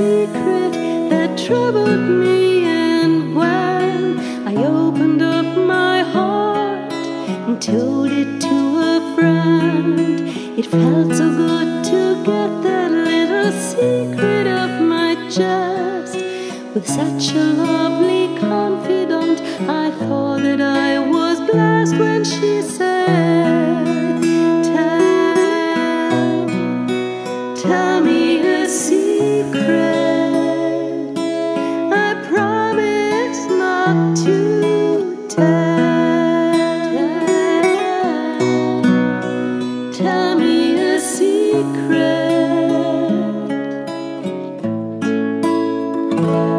secret that troubled me, and when I opened up my heart and told it to a friend, it felt so good to get that little secret off my chest. With such a lovely confidant, I thought that I was blessed when she said, tell me a secret. I promise not to tell. Tell me a secret.